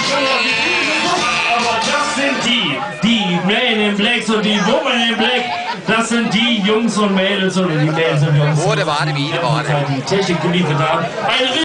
Aber das sind die Men in Blacks und die Women in Black, das sind die Jungs und Mädels oder die Mädels und Jungs, Wo, det var det, vi det var det. die Technik geliefert haben.